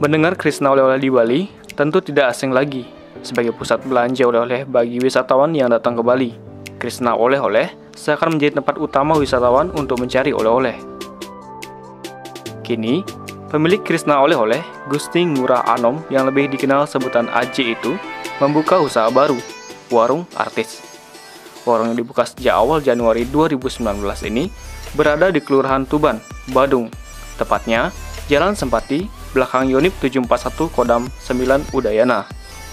Mendengar Krishna oleh-oleh di Bali tentu tidak asing lagi sebagai pusat belanja oleh-oleh bagi wisatawan yang datang ke Bali. Krishna oleh-oleh seakan menjadi tempat utama wisatawan untuk mencari oleh-oleh. Kini, pemilik Krishna oleh-oleh, Gusti Ngurah Anom yang lebih dikenal sebutan AJ itu, membuka usaha baru, Warung Artis. Warung yang dibuka sejak awal Januari 2019 ini berada di Kelurahan Tuban, Badung. Tepatnya, Jalan Sempati, belakang Yonif 741 Kodam 9 Udayana.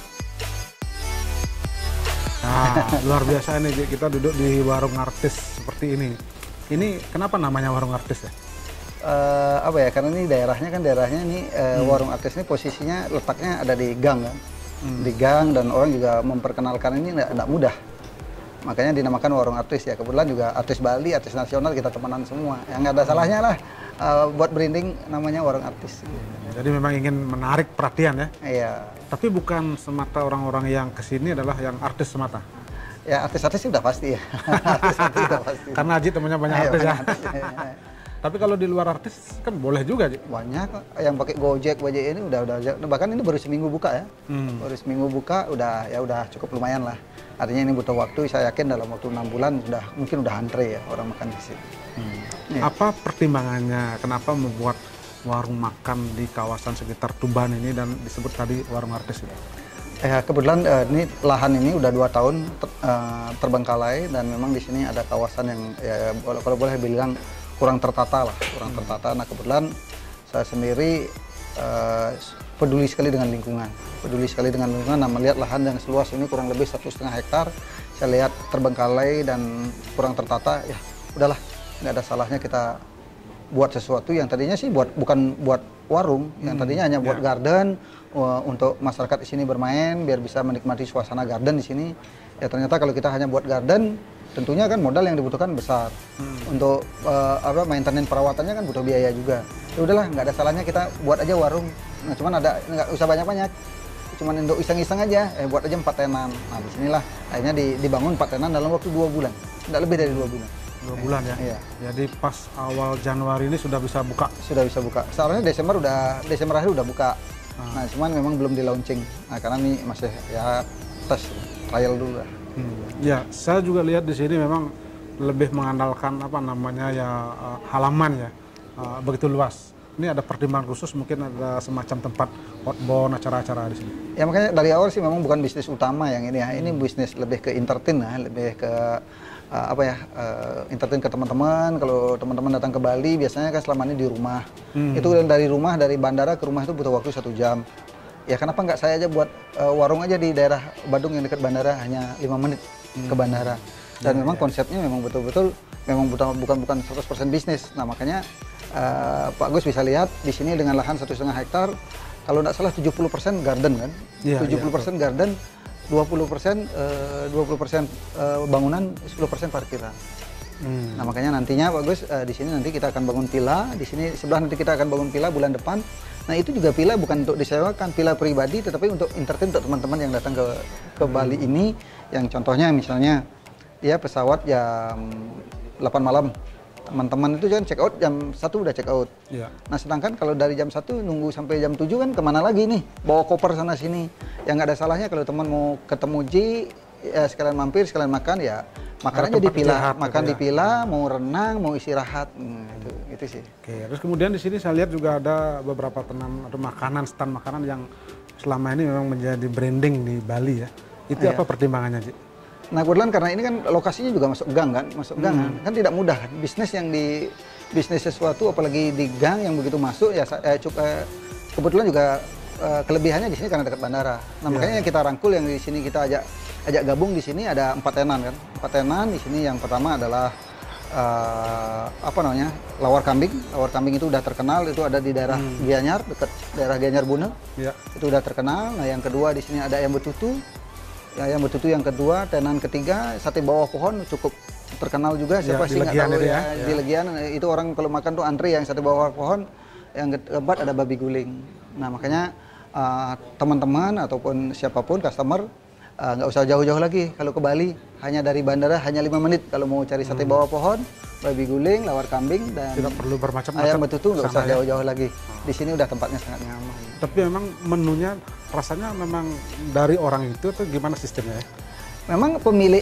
Nah, luar biasa nih, kita duduk di Warung Artis seperti ini. Ini kenapa namanya Warung Artis ya? Karena ini daerahnya ini Warung Artis ini posisinya letaknya ada di gang kan. Di gang, dan orang juga memperkenalkan ini tidak mudah. Makanya dinamakan Warung Artis ya. Kebetulan juga artis Bali, artis nasional kita temenan semua. Yang nggak ada salahnya lah buat branding namanya Warung Artis. Jadi memang ingin menarik perhatian ya? Iya. Tapi bukan semata orang-orang yang kesini adalah yang artis semata? Ya artis-artis sudah pasti ya. Artis-artis sudah pasti. Karena Haji temennya banyak artis ya? Tapi kalau di luar artis kan boleh juga, Ji? Banyak yang pakai Gojek, ini udah bahkan ini baru seminggu buka ya. Baru seminggu buka udah cukup lumayan lah. Artinya ini butuh waktu, saya yakin dalam waktu 6 bulan mungkin udah antre ya orang makan di sini. Ya. Apa pertimbangannya kenapa membuat warung makan di kawasan sekitar Tuban ini dan disebut tadi Warung Artis itu? Kebetulan ini lahan ini udah 2 tahun terbengkalai, dan memang di sini ada kawasan yang ya, kalau boleh bilang kurang tertata lah, kurang tertata. Nah kebetulan saya sendiri peduli sekali dengan lingkungan, nah melihat lahan yang seluas ini kurang lebih 1,5 hektar, saya lihat terbengkalai dan kurang tertata, ya udahlah, nggak ada salahnya kita buat sesuatu yang tadinya sih bukan buat warung, yang tadinya hanya buat garden untuk masyarakat di sini bermain biar bisa menikmati suasana garden di sini. Ya ternyata kalau kita hanya buat garden, tentunya kan modal yang dibutuhkan besar. Untuk maintenance perawatannya kan butuh biaya juga. Ya udahlah, nggak ada salahnya kita buat aja warung. Nah cuman nggak usah banyak-banyak, cuman untuk iseng-iseng aja, buat aja 4 tenan. Nah disinilah akhirnya dibangun 4 tenan dalam waktu 2 bulan, nggak lebih dari 2 bulan. 2 bulan ya? Iya. Jadi pas awal Januari ini sudah bisa buka? Sudah bisa buka. Seharusnya Desember akhir udah buka. Nah cuman memang belum di launching. Nah karena ini masih ya tes trial dulu lah. Ya, saya juga lihat di sini memang lebih mengandalkan halaman ya, begitu luas. Ini ada pertimbangan khusus, mungkin ada semacam tempat outbound acara-acara di sini. Ya makanya dari awal sih memang bukan bisnis utama yang ini ya. Ini bisnis lebih ke entertain lah, lebih ke entertain ke teman-teman. Kalau teman-teman datang ke Bali biasanya kan selama ini di rumah. Itu dari bandara ke rumah itu butuh waktu 1 jam. Ya kenapa nggak saya aja buat warung aja di daerah Badung yang dekat bandara, hanya 5 menit ke bandara. Dan memang konsepnya memang betul-betul bukan 100% bisnis. Nah makanya Pak Gus bisa lihat di sini dengan lahan 1,5 hektar, kalau nggak salah 70% garden kan, 70% garden, 20% bangunan, 10% parkiran. Nah makanya nantinya Pak Gus di sini nanti kita akan bangun villa, di sini sebelah nanti kita akan bangun villa bulan depan. Nah itu juga villa bukan untuk disewakan, villa pribadi, tetapi untuk entertain untuk teman-teman yang datang ke Bali ini, yang contohnya misalnya ya pesawat jam 8 malam, teman-teman itu kan check out jam 1 udah check out. Nah sedangkan kalau dari jam 1 nunggu sampai jam 7 kan kemana lagi nih, bawa koper sana sini. Yang nggak ada salahnya kalau teman mau ketemu Ji, ya sekalian mampir, sekalian makan, ya makan aja di villa, makan di villa, mau renang, mau istirahat, itu sih. Oke, terus kemudian di sini saya lihat juga ada beberapa tenan atau stand makanan yang selama ini memang menjadi branding di Bali ya. Itu apa pertimbangannya, Ji? Nah kebetulan karena ini kan lokasinya juga masuk gang kan, kan tidak mudah kan. Bisnis sesuatu apalagi di gang yang begitu masuk ya kebetulan juga kelebihannya di sini karena dekat bandara. Nah makanya yang kita rangkul, yang di sini kita ajak gabung, di sini ada 4 tenan kan. 4 tenan di sini, yang pertama adalah lawar kambing. Lawar kambing itu udah terkenal, itu ada di daerah Gianyar, dekat daerah Gianyar Bune. Itu udah terkenal. Nah yang kedua di sini ada ayam betutu. Ya, ayam betutu yang kedua. Tenan ketiga sate bawah pohon, cukup terkenal juga. Siapa sih nggak tahu ya, di Legian itu orang kalau makan tuh antri yang sate bawah pohon. Yang keempat ada babi guling. Nah makanya teman-teman ataupun siapapun customer nggak usah jauh-jauh lagi kalau ke Bali, hanya dari bandara hanya 5 menit kalau mau cari sate bawah pohon, babi guling, lawar kambing, dan tidak perlu bermacam-macam, ayam betutu, nggak usah jauh-jauh lagi. di sini udah tempatnya sangat nyaman. Tapi memang menunya rasanya memang dari orang itu tuh gimana sistemnya ya? Memang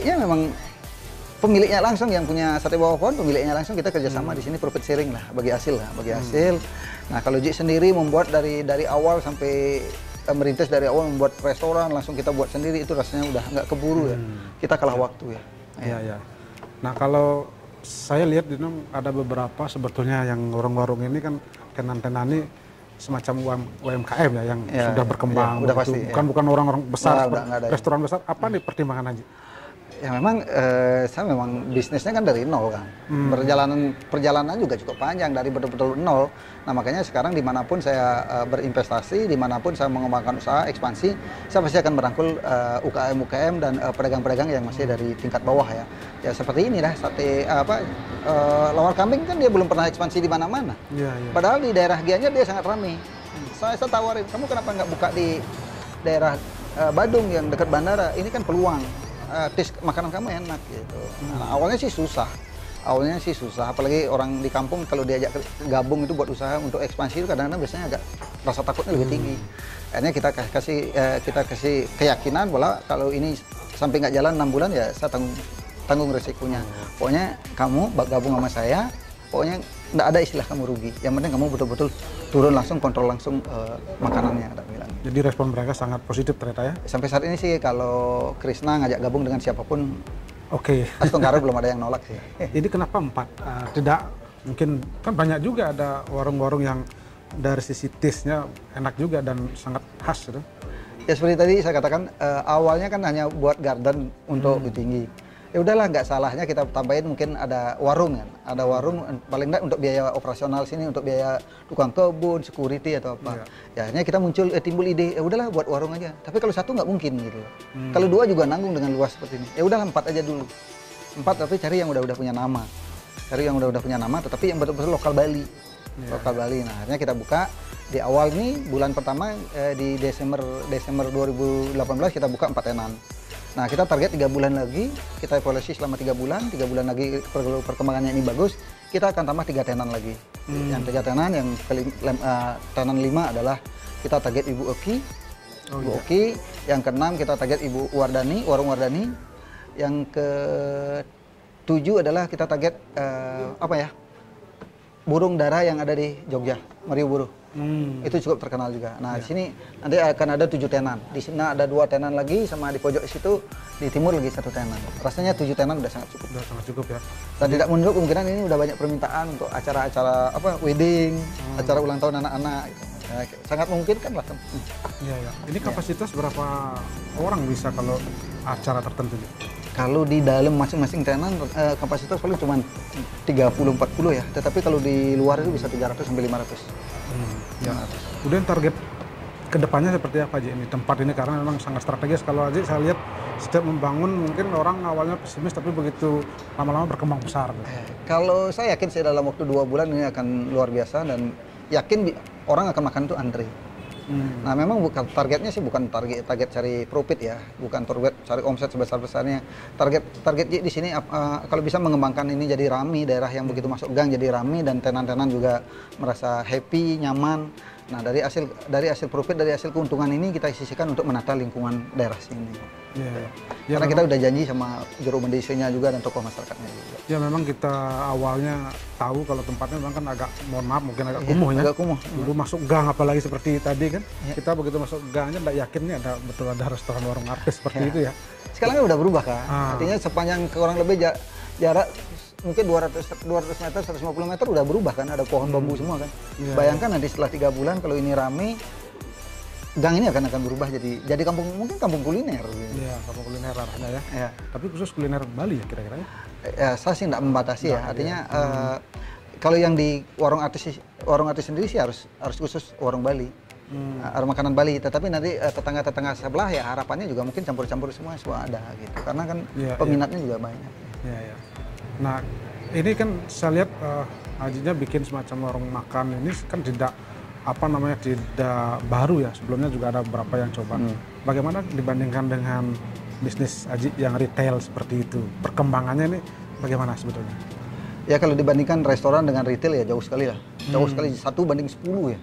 pemiliknya langsung yang punya sate bawah pohon, pemiliknya langsung, kita kerjasama di sini profit sharing lah, bagi hasil lah, bagi hasil. Nah kalau Ji sendiri membuat dari awal sampai merintis dari awal membuat restoran, langsung kita buat sendiri, itu rasanya udah nggak keburu ya. Kita kalah waktu ya. Iya ya. Nah kalau saya lihat di Nom ada beberapa sebetulnya yang warung-warung ini kan tenan-tenan ini semacam UMKM ya yang sudah berkembang. Udah pasti. Bukan orang-orang besar, Nggak ada. restoran besar. Apa nih pertimbangan Haji? Ya memang saya memang bisnisnya kan dari nol kan. Perjalanan juga cukup panjang dari betul-betul nol. Nah makanya sekarang dimanapun saya berinvestasi, dimanapun saya mengembangkan usaha ekspansi, saya pasti akan merangkul UKM-UKM dan pedagang-pedagang yang masih dari tingkat bawah ya. Ya seperti ini dah sate lawar kambing kan dia belum pernah ekspansi di mana-mana. Iya, iya. Padahal di daerah Gianyar dia sangat ramai. Saya tawarin, kamu kenapa nggak buka di daerah Badung yang dekat bandara? Ini kan peluang. Tis makanan kamu enak gitu. Nah, awalnya sih susah, apalagi orang di kampung kalau diajak gabung itu buat usaha untuk ekspansi itu kadang-kadang biasanya agak rasa takutnya lebih tinggi. Akhirnya kita kasih keyakinan bahwa kalau ini sampai nggak jalan 6 bulan ya saya tanggung resikonya. Pokoknya kamu gabung sama saya, pokoknya nggak ada istilah kamu rugi. Yang penting kamu betul-betul turun langsung, kontrol langsung makanannya. Jadi respon mereka sangat positif ternyata ya? Sampai saat ini sih kalau Krishna ngajak gabung dengan siapapun, Oke. Tenggara belum ada yang nolak sih. Jadi kenapa 4? Tidak, mungkin kan banyak juga ada warung-warung yang dari sisi taste-nya enak juga dan sangat khas gitu. Ya seperti tadi saya katakan, awalnya kan hanya buat garden untuk tinggi. Ya udahlah, nggak salahnya kita tambahin mungkin ada warung kan, ada warung paling nggak untuk biaya operasional sini, untuk biaya tukang kebun, security atau apa. Ya akhirnya kita timbul ide, ya udahlah buat warung aja. Tapi kalau 1 nggak mungkin gitu. Kalau 2 juga nanggung dengan luas seperti ini. Ya udahlah 4 aja dulu. 4 tapi cari yang udah punya nama. Cari yang udah punya nama, tetapi yang betul-betul lokal Bali. Lokal Bali. Nah akhirnya kita buka di awal nih bulan pertama di Desember 2018 kita buka 4 tenan. Nah kita target 3 bulan lagi, kita evaluasi selama 3 bulan lagi perkembangannya ini bagus, kita akan tambah 3 tenan lagi. Yang 3 tenan, yang tenan 5 adalah kita target Ibu Oki, Oki. Yang ke-6 kita target Ibu Wardani, Warung Wardani. Yang ke-7 adalah kita target burung dara yang ada di Jogja, Marioburu. Itu cukup terkenal juga. Nah di sini nanti akan ada 7 tenan. Di sini ada 2 tenan lagi, sama di pojok situ di timur lagi 1 tenan. Rasanya 7 tenan udah sangat cukup. Udah sangat cukup ya. Dan tidak menutup kemungkinan ini udah banyak permintaan untuk acara-acara wedding, acara ulang tahun anak-anak. Gitu. Ya, sangat mungkin kan lah. Iya ya. Ini kapasitas berapa orang bisa kalau acara tertentu? Kalau di dalam masing-masing tenan kapasitas paling cuma 30-40 ya. Tetapi kalau di luar itu bisa 300 sampai 500. Ya. Kemudian target kedepannya seperti apa Ji? Ini tempat ini karena memang sangat strategis. Kalau Aji saya lihat setiap membangun mungkin orang awalnya pesimis tapi begitu lama-lama berkembang besar. Kalau saya yakin sih dalam waktu 2 bulan ini akan luar biasa dan yakin orang akan makan itu antri. Nah memang bukan targetnya sih bukan target cari profit ya, bukan target cari omset sebesar-besarnya. Target di sini kalau bisa mengembangkan ini jadi rame, daerah yang begitu masuk gang jadi rame dan tenan-tenan juga merasa happy, nyaman. Nah dari hasil profit, dari hasil keuntungan ini kita sisihkan untuk menata lingkungan daerah sini. Ya, karena kita udah janji sama juru mendesanya juga dan tokoh masyarakatnya juga. Ya memang kita awalnya tahu kalau tempatnya memang kan agak, mohon maaf mungkin agak kumuh ya. Agak kumuh. Dulu masuk gang apalagi seperti tadi kan, kita begitu masuk gangnya tidak yakin nih ada restoran warung artis seperti itu ya. Sekarang kan udah berubah kan, artinya sepanjang kurang lebih jarak mungkin 200 meter, 150 meter udah berubah kan, ada pohon bambu semua kan. Bayangkan nanti setelah 3 bulan kalau ini rame, gang ini akan berubah jadi mungkin kampung kuliner. Iya, kampung kuliner arahnya ya. Ya. Tapi khusus kuliner Bali ya kira-kira ya? Saya sih tidak membatasi ya, artinya kalau yang di warung artis sendiri sih harus khusus warung Bali. Makanan Bali, tetapi nanti tetangga-tetangga sebelah ya harapannya juga mungkin campur-campur semua ada gitu, karena kan peminatnya juga banyak. Iya. Nah ini kan saya lihat Hajinya bikin semacam warung makan ini kan tidak baru ya, sebelumnya juga ada beberapa yang coba. Bagaimana dibandingkan dengan bisnis Haji yang retail seperti itu, perkembangannya ini bagaimana sebetulnya? Ya kalau dibandingkan restoran dengan retail ya jauh sekali lah, jauh sekali, 1 banding 10 ya.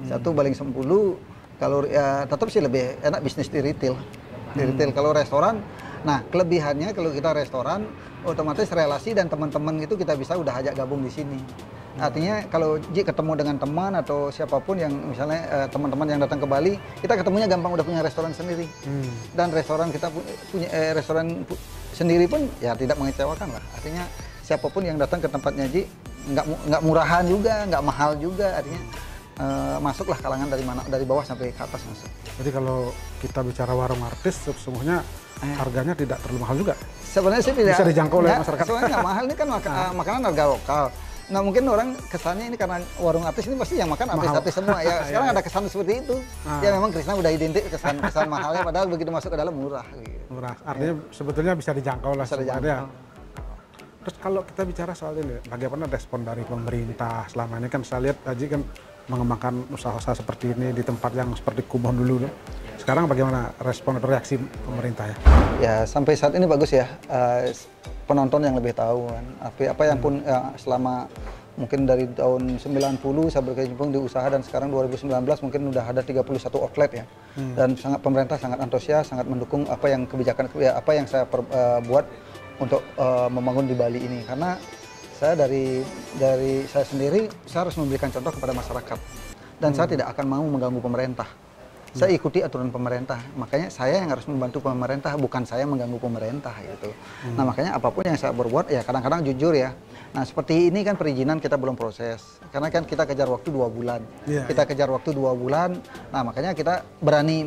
Satu Baling Sempulu, kalau tetap sih lebih enak bisnis di retail. Di retail kalau restoran, nah kelebihannya kalau kita restoran, otomatis relasi dan teman-teman itu kita bisa udah ajak gabung di sini. Artinya kalau Ji ketemu dengan teman atau siapapun yang misalnya teman-teman yang datang ke Bali, kita ketemunya gampang, udah punya restoran sendiri. Dan restoran kita punya restoran sendiri pun ya tidak mengecewakan lah. Artinya siapapun yang datang ke tempatnya Ji, nggak murahan juga, nggak mahal juga. Artinya masuklah kalangan dari bawah sampai ke atas masuk. Jadi kalau kita bicara warung artis, sesungguhnya harganya tidak terlalu mahal juga. Sebenarnya sih tidak bisa dijangkau oleh masyarakat. Sebenarnya nggak mahal, ini kan makanan harga lokal. Nah mungkin orang kesannya ini karena warung artis ini pasti yang makan artis-artis semua ya. Sekarang ada kesan seperti itu. Ya memang Krishna udah identik kesan mahalnya, padahal begitu masuk ke dalam murah. Gitu. Murah, artinya sebetulnya bisa dijangkau lah. Bisa dijangkau. Terus kalau kita bicara soal ini, bagaimana respon dari pemerintah selama ini? Kan saya lihat Haji kan mengembangkan usaha-usaha seperti ini di tempat yang seperti Kumuh dulu. Sekarang bagaimana respon atau reaksi pemerintah ya? Ya sampai saat ini bagus ya. Penonton yang lebih tahu kan. Apa yang pun selama mungkin dari tahun 90 saya berkecimpung di usaha dan sekarang 2019 mungkin udah ada 31 outlet ya. Dan pemerintah sangat antusias, sangat mendukung apa yang kebijakan apa yang saya buat untuk membangun di Bali ini, karena saya dari saya sendiri saya harus memberikan contoh kepada masyarakat dan saya tidak akan mau mengganggu pemerintah. Saya ikuti aturan pemerintah, makanya saya yang harus membantu pemerintah, bukan saya mengganggu pemerintah gitu. Nah makanya apapun yang saya berbuat ya kadang-kadang jujur ya. Nah seperti ini kan perizinan kita belum proses, karena kan kita kejar waktu 2 bulan. Kita kejar waktu 2 bulan, nah makanya kita berani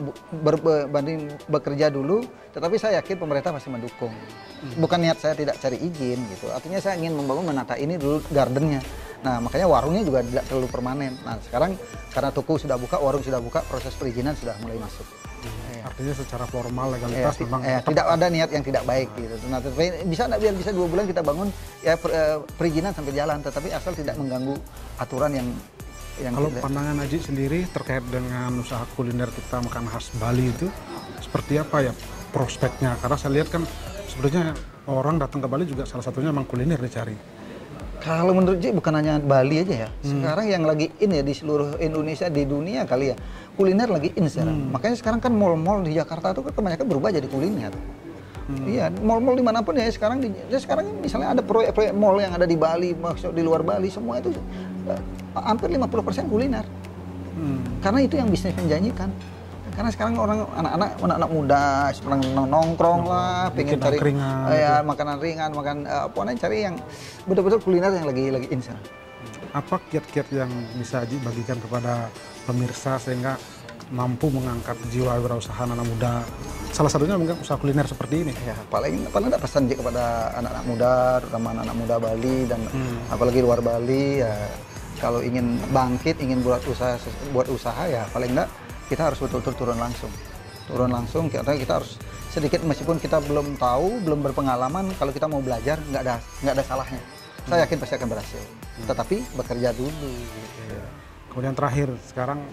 bekerja dulu, tetapi saya yakin pemerintah pasti mendukung. Bukan niat saya tidak cari izin gitu, artinya saya ingin menata ini dulu gardennya. Nah makanya warungnya juga tidak terlalu permanen. Nah sekarang karena toko sudah buka, warung sudah buka, proses perizinan sudah mulai masuk. Artinya secara formal legalitas memang tidak ada niat yang tidak baik gitu. Nah bisa nggak biar bisa 2 bulan kita bangun ya perizinan sampai jalan, tetapi asal tidak mengganggu aturan yang kalau pandangan Haji sendiri terkait dengan usaha kuliner kita makan khas Bali itu seperti apa ya prospeknya? Karena saya lihat kan sebetulnya orang datang ke Bali juga salah satunya memang kuliner dicari. Kalau menurut Ji bukan hanya Bali aja ya. Sekarang yang lagi in ya di seluruh Indonesia, di dunia kali ya. Kuliner lagi in sekarang. Makanya sekarang kan mall-mall di Jakarta itu kebanyakan berubah jadi kuliner. Iya, mall-mall dimanapun ya sekarang misalnya ada proyek-proyek mall yang ada di Bali, maksud di luar Bali, semua itu hampir 50% kuliner. Karena itu yang bisnis menjanjikan. Karena sekarang anak-anak muda sedang nongkrong lah, pengen cari makanan ringan, cari yang betul-betul kuliner yang lagi in sana. Apa kiat-kiat yang bisa Haji bagikan kepada pemirsa sehingga mampu mengangkat jiwa wirausaha anak muda? Salah satunya mungkin usaha kuliner seperti ini. Ya, paling ada pesan kepada anak-anak muda, terutama anak-anak muda Bali dan apalagi luar Bali ya. Kalau ingin bangkit, ingin buat usaha ya paling enggak kita harus betul-betul turun langsung karena kita harus sedikit, meskipun kita belum tahu, belum berpengalaman, kalau kita mau belajar nggak ada salahnya. Saya yakin pasti akan berhasil, tetapi bekerja dulu. Kemudian terakhir sekarang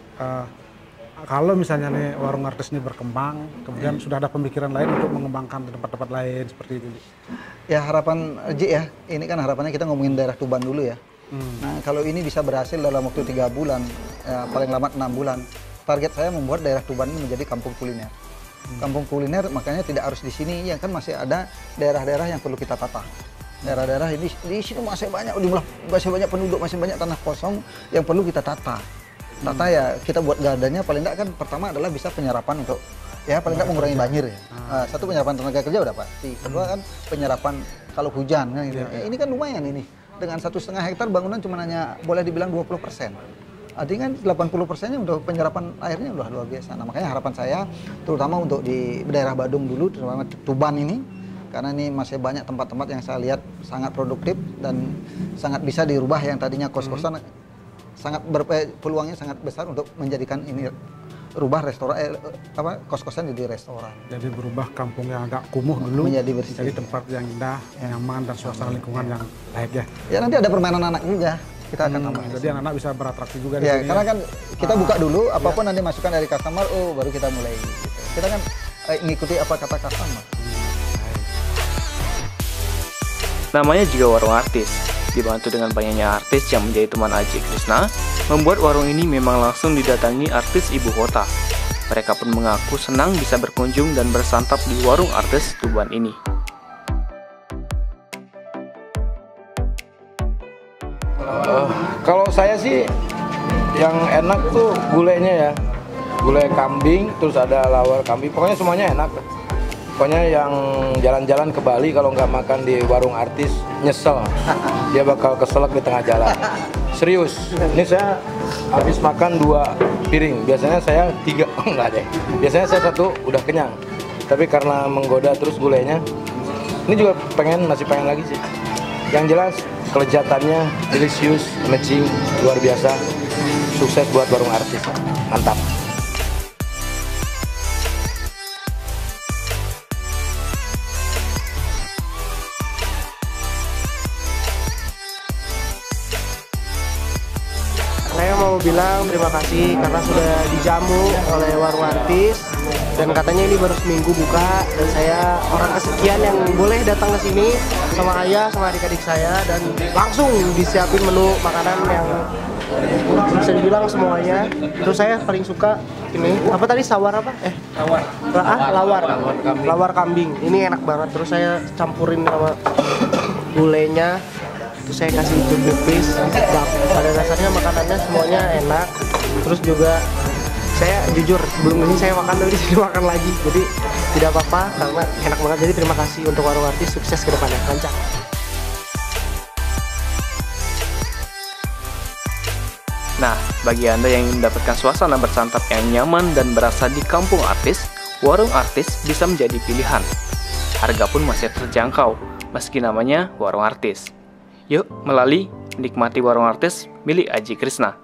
kalau misalnya nih warung artis ini berkembang, kemudian sudah ada pemikiran lain untuk mengembangkan di tempat-tempat lain seperti itu. Ya harapan Ji ya, ini kan harapannya kita ngomongin daerah Tuban dulu ya. Nah kalau ini bisa berhasil dalam waktu 3 bulan, paling lambat 6 bulan. Target saya membuat daerah Tuban ini menjadi kampung kuliner. Kampung kuliner makanya tidak harus di sini, ya kan masih ada daerah-daerah yang perlu kita tata. Daerah-daerah ini di sini masih banyak penduduk, masih banyak tanah kosong yang perlu kita tata. Tata ya kita buat gardennya paling enggak kan pertama adalah bisa penyerapan untuk ya paling enggak mengurangi banjir ya. Satu penyerapan tenaga kerja udah pasti. Kedua kan penyerapan kalau hujan kan gitu. Ini kan lumayan ini. Dengan 1,5 hektar bangunan cuma hanya boleh dibilang 20%. Artinya kan 80%-nya untuk penyerapan airnya udah luar biasa. Nah makanya harapan saya terutama untuk di daerah Badung dulu, terutama Tuban ini, karena ini masih banyak tempat-tempat yang saya lihat sangat produktif dan sangat bisa dirubah yang tadinya kos-kosan, peluangnya sangat besar untuk menjadikan ini rubah restoran kos-kosan jadi restoran. Jadi berubah kampung yang agak kumuh dulu menjadi bersih. Jadi tempat yang indah, nyaman dan suasana lingkungan yang baik ya. Ya nanti ada permainan anak juga. Kita akan tambah. Jadi anak-anak bisa beratraksi juga di ya, sini. Karena kan kita buka dulu, apapun nanti masukan dari customer, baru kita mulai. Gitu. Kita kan ngikuti apa kata customer. Namanya juga warung artis. Dibantu dengan banyaknya artis yang menjadi teman Haji Krishna, membuat warung ini memang langsung didatangi artis ibu kota. Mereka pun mengaku senang bisa berkunjung dan bersantap di warung artis Tuban ini. Kalau saya sih yang enak tuh gulainya ya, gulai kambing, terus ada lawar kambing, pokoknya semuanya enak. Pokoknya yang jalan-jalan ke Bali kalau nggak makan di warung artis nyesel, dia bakal keselak di tengah jalan. Serius, ini saya habis makan 2 piring, biasanya saya 3, enggak deh. Biasanya saya 1 udah kenyang, tapi karena menggoda terus gulainya, ini juga masih pengen lagi sih. Yang jelas kelezatannya delicious, amazing, luar biasa. Sukses buat warung artis, mantap. Saya mau bilang terima kasih karena sudah dijamu oleh warung artis, dan katanya ini baru seminggu buka, dan saya orang kesekian yang boleh datang ke sini sama ayah sama adik-adik saya, dan langsung disiapin menu makanan yang bisa dibilang semuanya. Terus saya paling suka ini apa tadi, sawar apa? Lawar kambing. Ini enak banget. Terus saya campurin sama gulainya. Terus saya kasih jeruk nipis. Pada dasarnya makanannya semuanya enak. Terus juga saya jujur sebelum ini saya makan, tapi di sini makan lagi. Jadi tidak apa-apa karena enak banget. Jadi terima kasih untuk warung artis, sukses ke depannya. Lancar. Nah, bagi Anda yang ingin mendapatkan suasana bersantap yang nyaman dan berasa di kampung artis, warung artis bisa menjadi pilihan. Harga pun masih terjangkau, meski namanya warung artis. Yuk, melalui menikmati warung artis milik Aji Krishna.